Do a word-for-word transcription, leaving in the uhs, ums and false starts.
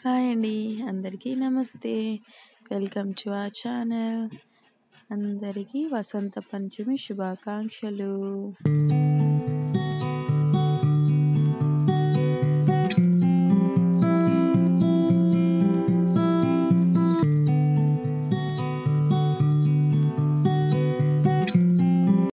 Hi అండి. అందరికీ నమస్తే. Welcome to our channel. అందరికీ వసంత పంచమి శుభాకాంక్షలు.